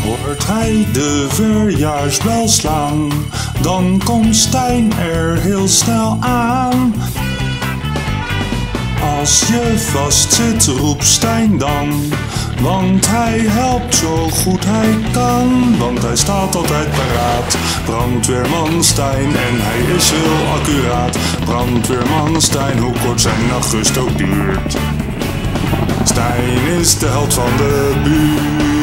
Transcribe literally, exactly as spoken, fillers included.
Hoort hij de verjaarsbel slaan, dan komt Stijn er heel snel aan. Als je vastzit, roept Stijn dan, want hij helpt zo goed hij kan. Want hij staat altijd paraat, brandweerman Stijn, en hij is heel accuraat. Brandweerman Stijn, hoe kort zijn nachtrust ook duurt. Stijn is de held van de buurt.